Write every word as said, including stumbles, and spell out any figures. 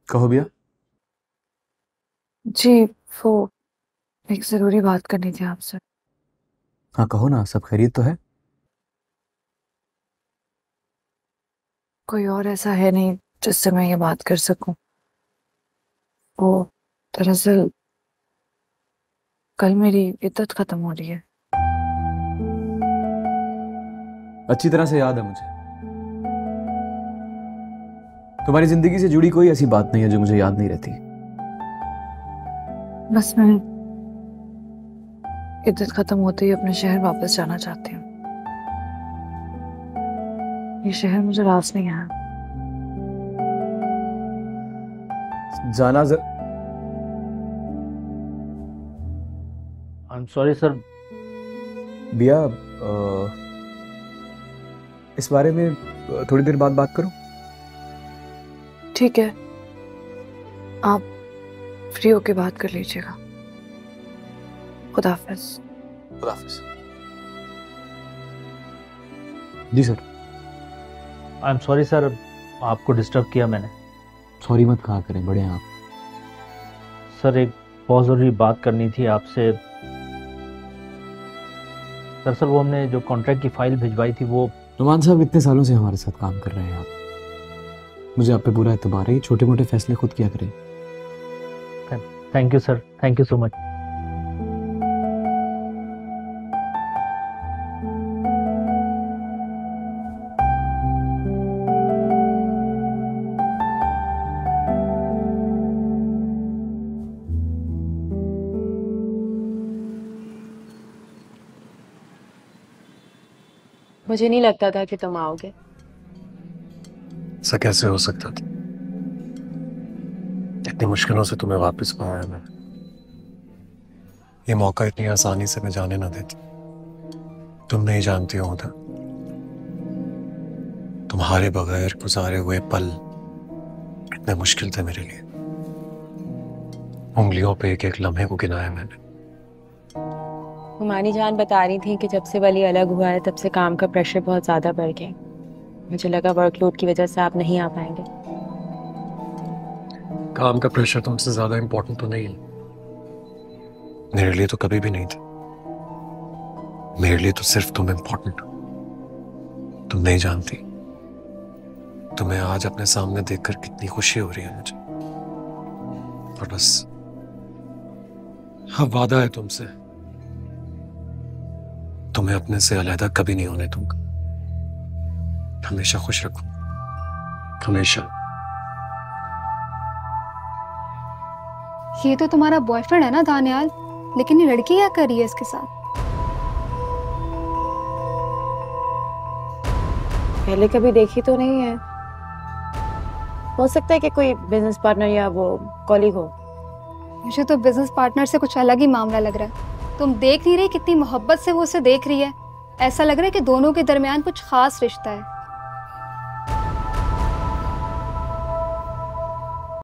कहो भैया। जी, वो एक जरूरी बात करनी थी आपसे। हाँ कहो ना, सब खैरियत तो है? कोई और ऐसा है नहीं जिससे मैं ये बात कर सकूं। वो दरअसल कल मेरी इद्दत खत्म हो रही है। अच्छी तरह से याद है मुझे। तुम्हारी जिंदगी से जुड़ी कोई ऐसी बात नहीं है जो मुझे याद नहीं रहती। बस मैं इद्दत खत्म होते ही अपने शहर वापस जाना चाहती हूँ। ये शहर मुझे रास नहीं आया। जाना जर... आई एम सॉरी सर। भैया अ, इस बारे में थोड़ी देर बाद बात करूं? ठीक है, आप फ्री होके बात कर लीजिएगा। खुदा हाफिज। खुदा हाफिज। जी sir. I am sorry sir, आपको डिस्टर्ब किया मैंने। सॉरी मत कहा करें, बड़े हैं आप। सर एक बहुत ज़रूरी बात करनी थी आपसे। दरअसल वो हमने जो कॉन्ट्रैक्ट की फाइल भिजवाई थी वो। नुमान साहब इतने सालों से हमारे साथ काम कर रहे हैं आप, मुझे आप पे पूरा एतबार है। छोटे मोटे फैसले खुद किया करें। Thank you sir, thank you so much. मुझे नहीं लगता था कि तुम आओगे। ऐसा कैसे हो सकता था? इतनी मुश्किलों से तुम्हें वापस पाया मैं। ये मौका इतनी आसानी से मैं जाने ना देती। तुम नहीं जानती हो था, तुम्हारे बगैर गुजारे हुए पल कितने मुश्किल थे मेरे लिए। उंगलियों पे एक एक लम्हे को गिनाया मैंने। हुमानी जान बता रही थी कि जब से वली अलग हुआ है तब से काम का प्रेशर बहुत ज्यादा बढ़ गया। मुझे लगा वर्कलोड की वजह से आप नहीं आ पाएंगे। काम का प्रेशर तुमसे ज्यादा इंपॉर्टेंट तो नहीं है। मेरे लिए तो कभी भी नहीं था। मेरे लिए तो सिर्फ तुम इंपॉर्टेंट हो। तुम नहीं जानती तुम्हें आज अपने सामने देखकर कितनी खुशी हो रही है मुझे। और बस अब वादा है तुमसे, तुम्हें अपने से अलहदा कभी नहीं होने दूंगा। हमेशा खुश रखूं, हमेशा। ये तो तुम्हारा बॉयफ्रेंड है ना दानियाल, लेकिन ये लड़की क्या कर रही है इसके साथ? पहले कभी देखी तो नहीं है। हो सकता है कि कोई बिजनेस पार्टनर या वो कॉलीग हो। मुझे तो बिजनेस पार्टनर से कुछ अलग ही मामला लग रहा है। तुम देख नहीं रही कितनी मोहब्बत से वो उसे देख रही है। ऐसा लग रहा है कि दोनों के दरमियान कुछ खास रिश्ता है।